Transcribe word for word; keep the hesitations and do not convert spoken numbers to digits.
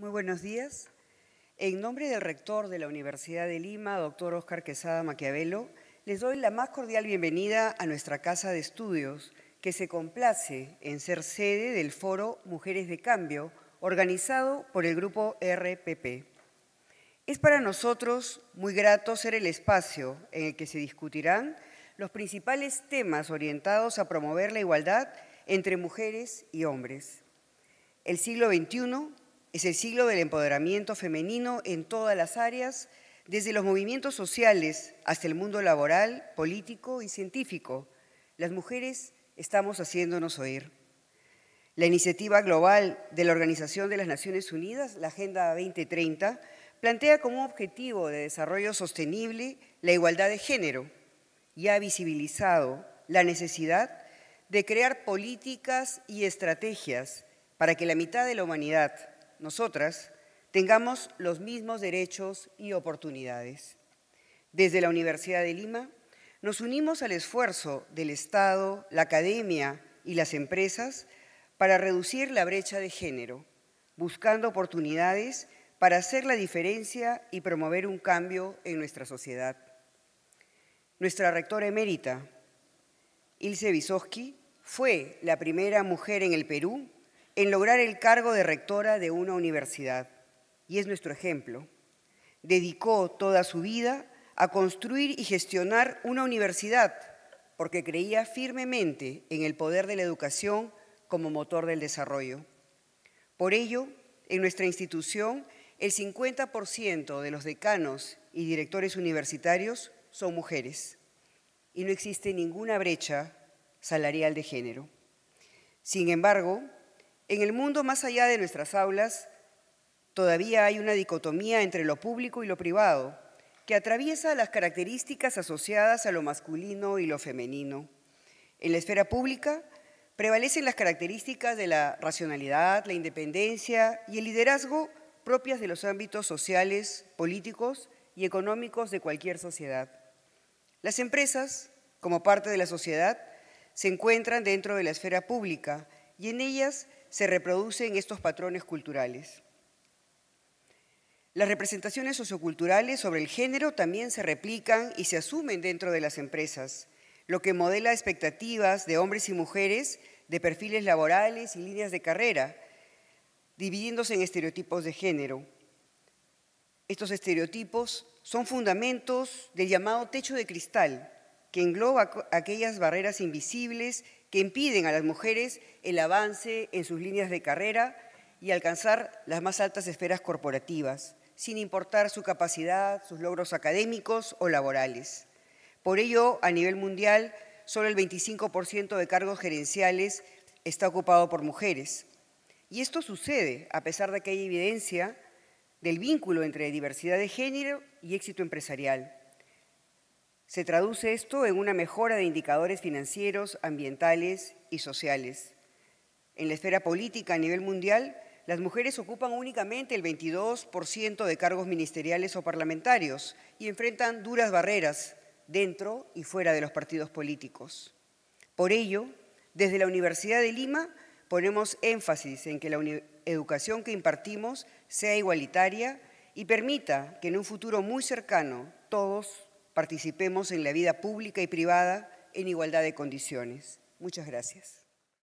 Muy buenos días. En nombre del rector de la Universidad de Lima, doctor Óscar Quesada Maquiavelo, les doy la más cordial bienvenida a nuestra casa de estudios, que se complace en ser sede del foro Mujeres de Cambio, organizado por el grupo R P P. Es para nosotros muy grato ser el espacio en el que se discutirán los principales temas orientados a promover la igualdad entre mujeres y hombres. El siglo veintiuno es el siglo del empoderamiento femenino en todas las áreas, desde los movimientos sociales hasta el mundo laboral, político y científico. Las mujeres estamos haciéndonos oír. La iniciativa global de la Organización de las Naciones Unidas, la Agenda veinte treinta, plantea como objetivo de desarrollo sostenible la igualdad de género y ha visibilizado la necesidad de crear políticas y estrategias para que la mitad de la humanidad, nosotras, tengamos los mismos derechos y oportunidades. Desde la Universidad de Lima, nos unimos al esfuerzo del Estado, la academia y las empresas para reducir la brecha de género, buscando oportunidades para hacer la diferencia y promover un cambio en nuestra sociedad. Nuestra rectora emérita, Ilse Wysotsky, fue la primera mujer en el Perú en lograr el cargo de rectora de una universidad, y es nuestro ejemplo. Dedicó toda su vida a construir y gestionar una universidad porque creía firmemente en el poder de la educación como motor del desarrollo. Por ello, en nuestra institución, el cincuenta por ciento de los decanos y directores universitarios son mujeres y no existe ninguna brecha salarial de género. Sin embargo, en el mundo más allá de nuestras aulas, todavía hay una dicotomía entre lo público y lo privado, que atraviesa las características asociadas a lo masculino y lo femenino. En la esfera pública prevalecen las características de la racionalidad, la independencia y el liderazgo propias de los ámbitos sociales, políticos y económicos de cualquier sociedad. Las empresas, como parte de la sociedad, se encuentran dentro de la esfera pública y en ellas se reproducen estos patrones culturales. Las representaciones socioculturales sobre el género también se replican y se asumen dentro de las empresas, lo que modela expectativas de hombres y mujeres de perfiles laborales y líneas de carrera, dividiéndose en estereotipos de género. Estos estereotipos son fundamentos del llamado techo de cristal, que engloba aquellas barreras invisibles que impiden a las mujeres el avance en sus líneas de carrera y alcanzar las más altas esferas corporativas, sin importar su capacidad, sus logros académicos o laborales. Por ello, a nivel mundial, solo el veinticinco por ciento de cargos gerenciales está ocupado por mujeres. Y esto sucede a pesar de que hay evidencia del vínculo entre diversidad de género y éxito empresarial. Se traduce esto en una mejora de indicadores financieros, ambientales y sociales. En la esfera política a nivel mundial, las mujeres ocupan únicamente el veintidós por ciento de cargos ministeriales o parlamentarios y enfrentan duras barreras dentro y fuera de los partidos políticos. Por ello, desde la Universidad de Lima ponemos énfasis en que la educación que impartimos sea igualitaria y permita que en un futuro muy cercano todos participemos en la vida pública y privada en igualdad de condiciones. Muchas gracias.